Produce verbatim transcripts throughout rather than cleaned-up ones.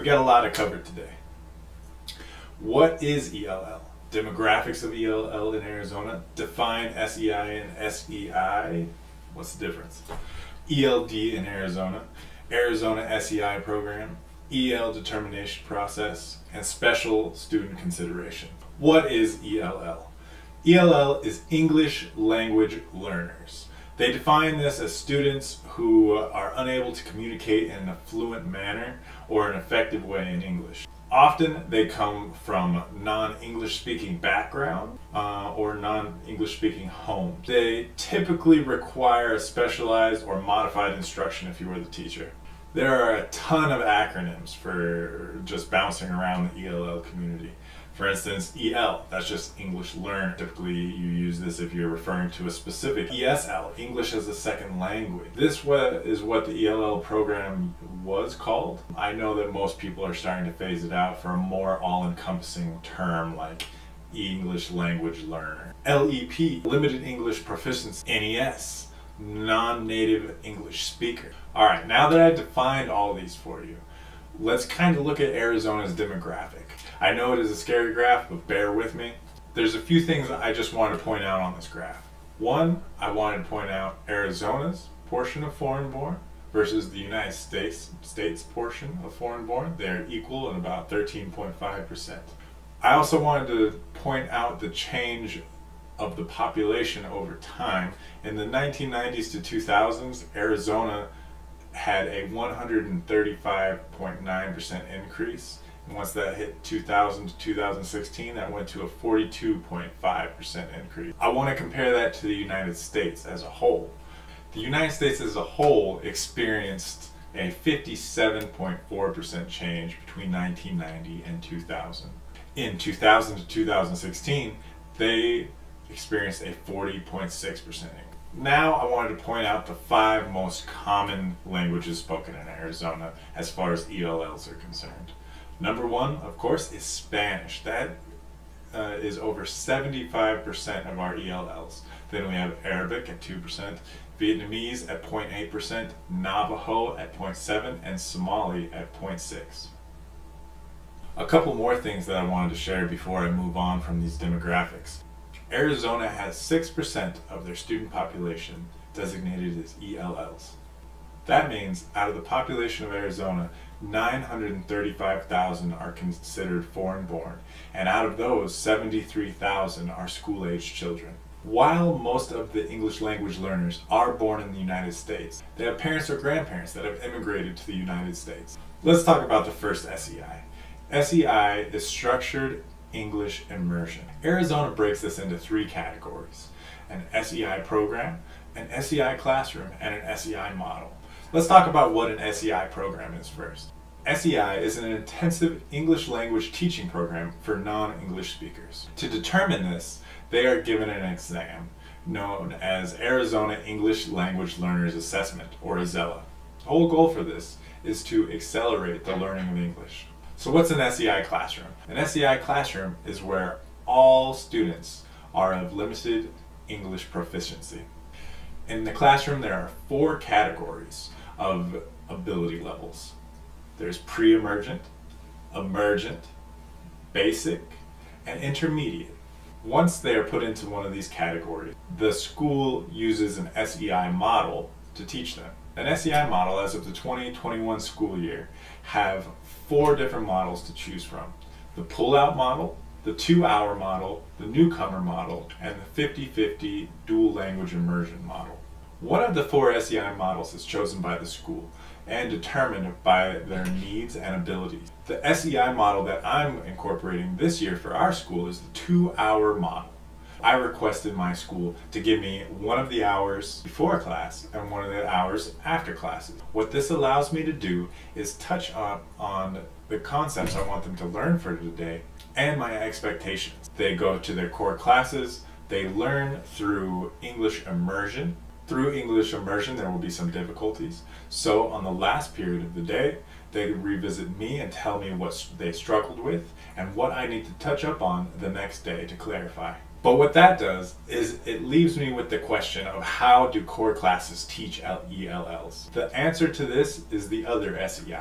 We got a lot to cover today. What is E L L? Demographics of E L L in Arizona. Define S E I and S E I. What's the difference? E L D in Arizona. Arizona S E I program. E L determination process. And special student consideration. What is E L L? E L L is English language learners. They define this as students who are unable to communicate in a fluent manner or an effective way in English. Often they come from non-English speaking background uh, or non-English speaking homes. They typically require a specialized or modified instruction if you were the teacher. There are a ton of acronyms for just bouncing around the E L L community. For instance, E L, that's just English Learner. Typically you use this if you're referring to a specific. E S L, English as a second language. This is what the E L L program was called. I know that most people are starting to phase it out for a more all-encompassing term like English Language Learner. L E P, Limited English Proficiency. N E S, Non-Native English Speaker. All right, now that I've defined all these for you, let's kind of look at Arizona's demographic. I know it is a scary graph, but bear with me. There's a few things I just wanted to point out on this graph. One, I wanted to point out Arizona's portion of foreign-born versus the United States States portion of foreign-born. They're equal at about thirteen point five percent. I also wanted to point out the change of the population over time. In the nineteen nineties to two thousands, Arizona had a one hundred thirty-five point nine percent increase. And once that hit two thousand to two thousand sixteen, that went to a forty-two point five percent increase. I want to compare that to the United States as a whole. The United States as a whole experienced a fifty-seven point four percent change between nineteen ninety and two thousand. In two thousand to two thousand sixteen, they experienced a forty point six percent increase. Now I wanted to point out the five most common languages spoken in Arizona as far as E L Ls are concerned. Number one, of course, is Spanish. That uh, is over seventy-five percent of our E L Ls. Then we have Arabic at two percent, Vietnamese at zero point eight percent, Navajo at zero point seven, and Somali at zero point six. A couple more things that I wanted to share before I move on from these demographics. Arizona has six percent of their student population designated as E L Ls. That means out of the population of Arizona, nine hundred thirty-five thousand are considered foreign-born, and out of those, seventy-three thousand are school-aged children. While most of the English language learners are born in the United States, they have parents or grandparents that have immigrated to the United States. Let's talk about the first S E I. S E I is Structured English Immersion. Arizona breaks this into three categories: an S E I program, an S E I classroom, and an S E I model. Let's talk about what an S E I program is first. S E I is an intensive English language teaching program for non-English speakers. To determine this, they are given an exam known as Arizona English Language Learners Assessment, or AZELA. The whole goal for this is to accelerate the learning of English. So what's an S E I classroom? An S E I classroom is where all students are of limited English proficiency. In the classroom, there are four categories of ability levels. There's pre-emergent, emergent, basic, and intermediate. Once they are put into one of these categories, the school uses an S E I model to teach them. An S E I model, as of the twenty twenty-one school year, have four different models to choose from: the pull-out model, the two-hour model, the newcomer model, and the fifty fifty dual language immersion model. One of the four S E I models is chosen by the school and determined by their needs and abilities. The S E I model that I'm incorporating this year for our school is the two-hour model. I requested my school to give me one of the hours before class and one of the hours after classes. What this allows me to do is touch on, on the concepts I want them to learn for today and my expectations. They go to their core classes, they learn through English immersion. Through English immersion, there will be some difficulties. So on the last period of the day, they revisit me and tell me what they struggled with and what I need to touch up on the next day to clarify. But what that does is it leaves me with the question of how do core classes teach E L Ls? The answer to this is the other S E I,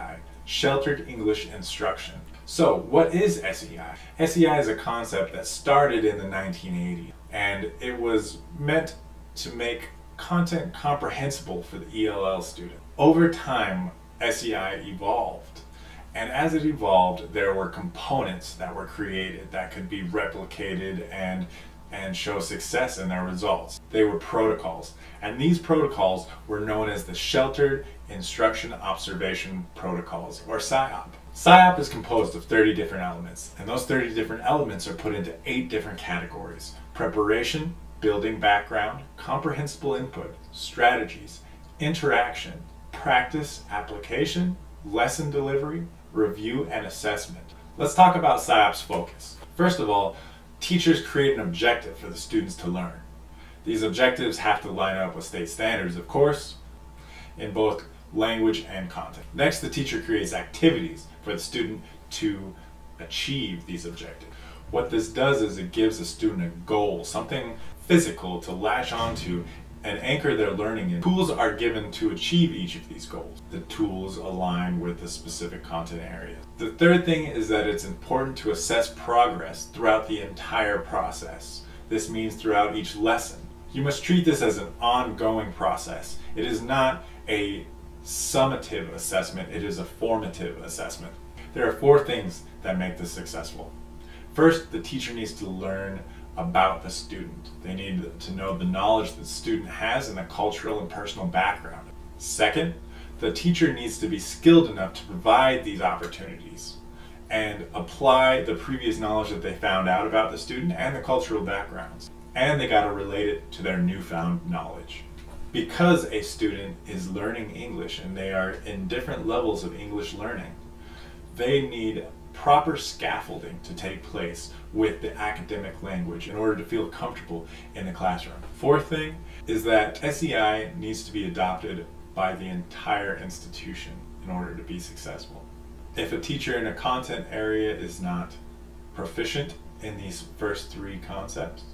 Sheltered English Instruction. So what is S E I? S E I is a concept that started in the nineteen eighties, and it was meant to make content comprehensible for the E L L student. Over time, S E I evolved, and as it evolved, there were components that were created that could be replicated and and show success in their results. They were protocols, and these protocols were known as the Sheltered Instruction Observation Protocols, or S I O P. S I O P is composed of thirty different elements, and those thirty different elements are put into eight different categories: preparation, building background, comprehensible input, strategies, interaction, practice, application, lesson delivery, review, and assessment. Let's talk about S I O P's focus. First of all, teachers create an objective for the students to learn. These objectives have to line up with state standards, of course, in both language and content. Next, the teacher creates activities for the student to achieve these objectives. What this does is it gives the student a goal, something physical to latch onto and anchor their learning in. Tools are given to achieve each of these goals. The tools align with the specific content area. The third thing is that it's important to assess progress throughout the entire process. This means throughout each lesson. You must treat this as an ongoing process. It is not a summative assessment, it is a formative assessment. There are four things that make this successful. First, the teacher needs to learn about the student. They need to know the knowledge that the student has and the cultural and personal background. Second, the teacher needs to be skilled enough to provide these opportunities and apply the previous knowledge that they found out about the student and the cultural backgrounds. And they got to relate it to their newfound knowledge. Because a student is learning English and they are in different levels of English learning, they need proper scaffolding to take place with the academic language in order to feel comfortable in the classroom. Fourth thing is that S E I needs to be adopted by the entire institution in order to be successful. If a teacher in a content area is not proficient in these first three concepts,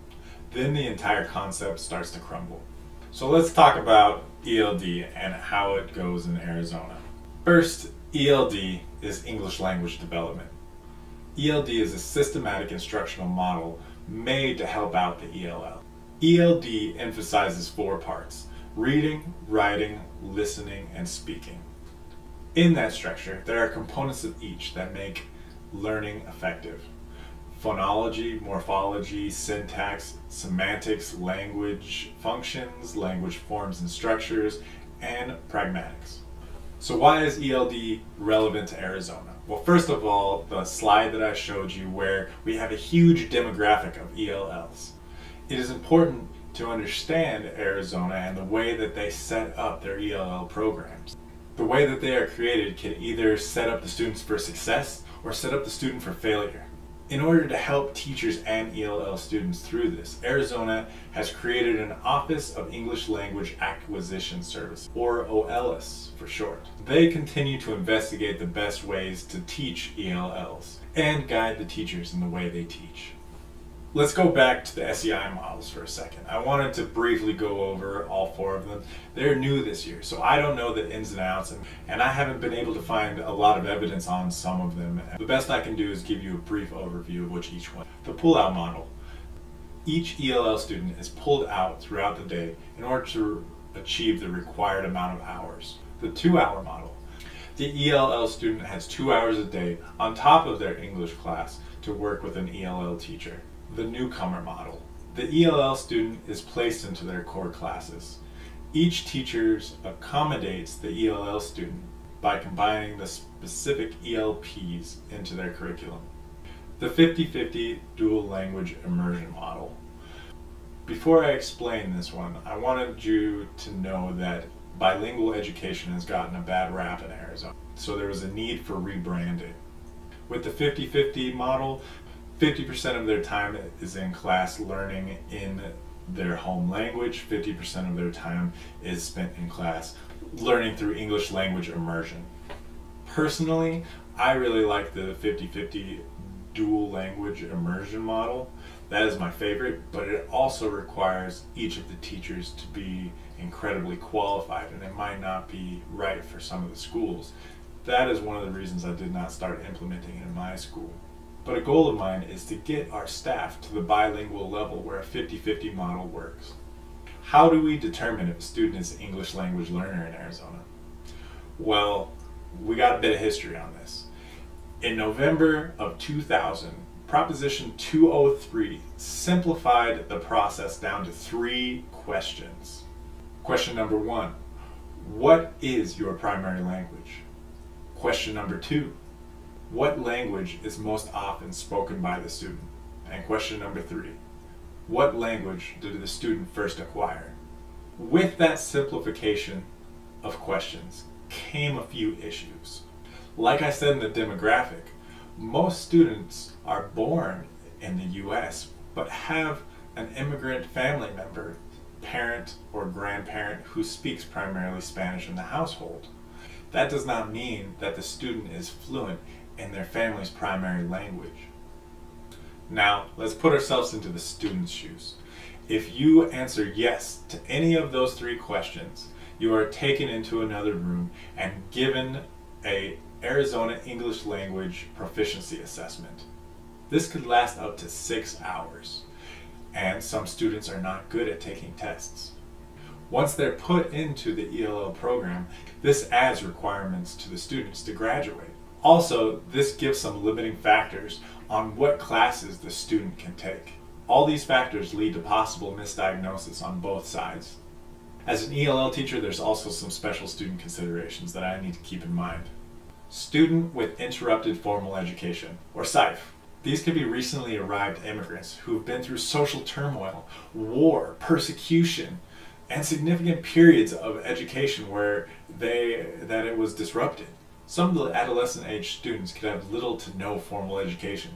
then the entire concept starts to crumble. So let's talk about E L D and how it goes in Arizona. First, E L D is English Language Development. E L D is a systematic instructional model made to help out the E L L. E L D emphasizes four parts: reading, writing, listening, and speaking. In that structure, there are components of each that make learning effective: phonology, morphology, syntax, semantics, language functions, language forms and structures, and pragmatics. So why is E L D relevant to Arizona? Well, first of all, the slide that I showed you where we have a huge demographic of E L Ls. It is important to understand Arizona and the way that they set up their E L L programs. The way that they are created can either set up the students for success or set up the student for failure. In order to help teachers and E L L students through this, Arizona has created an Office of English Language Acquisition Service, or O L S for short. They continue to investigate the best ways to teach E L Ls and guide the teachers in the way they teach. Let's go back to the S E I models for a second. I wanted to briefly go over all four of them. They're new this year, so I don't know the ins and outs, and, and I haven't been able to find a lot of evidence on some of them. The best I can do is give you a brief overview of which each one. The pull-out model. Each E L L student is pulled out throughout the day in order to achieve the required amount of hours. The two-hour model. The E L L student has two hours a day on top of their English class to work with an E L L teacher. The newcomer model. The E L L student is placed into their core classes. Each teacher accommodates the E L L student by combining the specific E L Ps into their curriculum. The fifty fifty dual language immersion model. Before I explain this one, I wanted you to know that bilingual education has gotten a bad rap in Arizona, so there was a need for rebranding. With the fifty fifty model, fifty percent of their time is in class learning in their home language, fifty percent of their time is spent in class learning through English language immersion. Personally, I really like the fifty fifty dual language immersion model. That is my favorite, but it also requires each of the teachers to be incredibly qualified, and it might not be right for some of the schools. That is one of the reasons I did not start implementing it in my school. But a goal of mine is to get our staff to the bilingual level where a fifty fifty model works. How do we determine if a student is an English language learner in Arizona? Well, we got a bit of history on this. In November of two thousand, Proposition two oh three simplified the process down to three questions. Question number one, what is your primary language? Question number two, what language is most often spoken by the student? And question number three, what language did the student first acquire? With that simplification of questions came a few issues. Like I said in the demographic, most students are born in the U S but have an immigrant family member, parent or grandparent who speaks primarily Spanish in the household. That does not mean that the student is fluent in their family's primary language. Now, let's put ourselves into the student's shoes. If you answer yes to any of those three questions, you are taken into another room and given a Arizona English Language Proficiency Assessment. This could last up to six hours, and some students are not good at taking tests. Once they're put into the E L L program, this adds requirements to the students to graduate. Also, this gives some limiting factors on what classes the student can take. All these factors lead to possible misdiagnosis on both sides. As an E L L teacher, there's also some special student considerations that I need to keep in mind. Student with interrupted formal education, or S I F. These could be recently arrived immigrants who have been through social turmoil, war, persecution, and significant periods of education where they that it was disrupted. Some of the adolescent age students could have little to no formal education.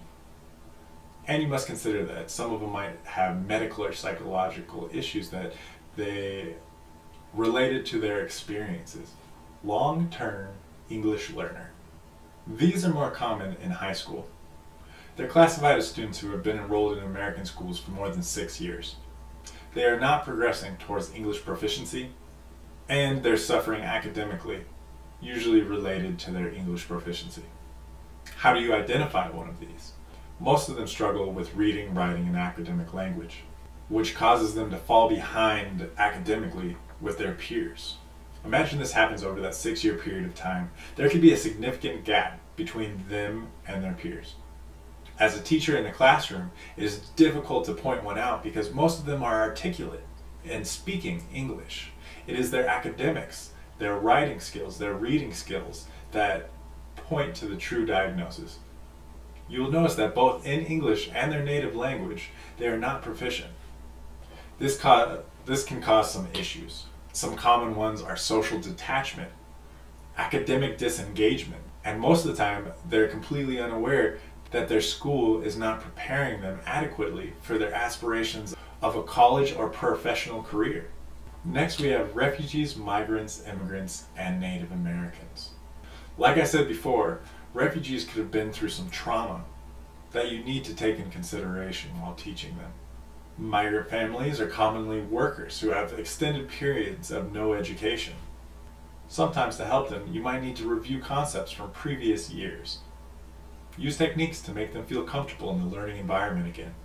And you must consider that some of them might have medical or psychological issues that they related to their experiences. Long-term English learner. These are more common in high school. They're classified as students who have been enrolled in American schools for more than six years. They are not progressing towards English proficiency, and they're suffering academically, usually related to their English proficiency. How do you identify one of these? Most of them struggle with reading, writing, and academic language, which causes them to fall behind academically with their peers. Imagine this happens over that six-year period of time. There could be a significant gap between them and their peers. As a teacher in the classroom, it is difficult to point one out because most of them are articulate and speaking English. It is their academics, their writing skills, their reading skills that point to the true diagnosis. You will notice that both in English and their native language, they are not proficient. This, this can cause some issues. Some common ones are social detachment, academic disengagement, and most of the time they're completely unaware that their school is not preparing them adequately for their aspirations of a college or professional career. Next, we have refugees, migrants, immigrants, and Native Americans. Like I said before, refugees could have been through some trauma that you need to take in consideration while teaching them. Migrant families are commonly workers who have extended periods of no education. Sometimes to help them, you might need to review concepts from previous years. Use techniques to make them feel comfortable in the learning environment again.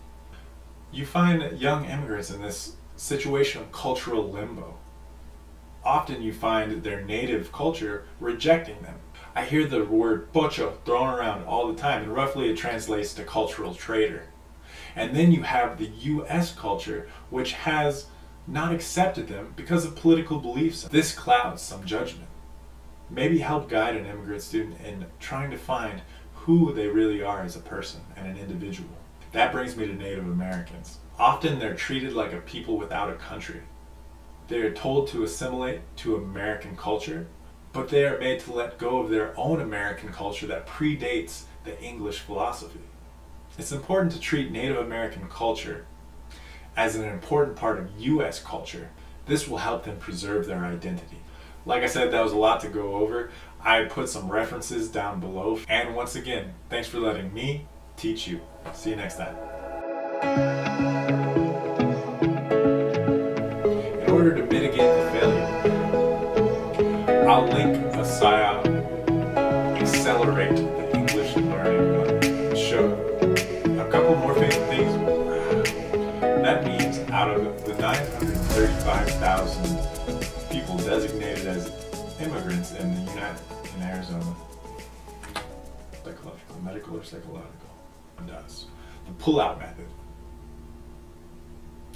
You find young immigrants in this situation of cultural limbo. Often you find their native culture rejecting them. I hear the word pocho thrown around all the time, and roughly it translates to cultural traitor. And then you have the U S culture, which has not accepted them because of political beliefs. This clouds some judgment. Maybe help guide an immigrant student in trying to find who they really are as a person and an individual. That brings me to Native Americans. Often they're treated like a people without a country. They are told to assimilate to American culture, but they are made to let go of their own American culture that predates the English philosophy. It's important to treat Native American culture as an important part of U S culture. This will help them preserve their identity. Like I said, that was a lot to go over. I put some references down below. And once again, thanks for letting me teach you. See you next time. In order to mitigate the failure, I'll link a S I O P great. The English learning one. Show a couple more famous things. That means out of the nine hundred thirty-five thousand people designated as immigrants in the United in Arizona, psychological, medical or psychological, it does. The pull-out method.